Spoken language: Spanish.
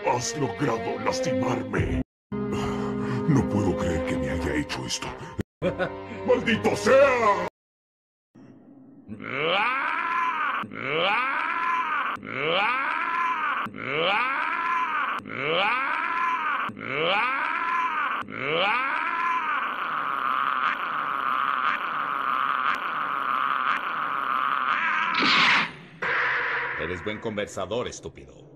Has logrado lastimarme. No puedo creer que me haya hecho esto. ¡Maldito sea! Eres buen conversador, estúpido.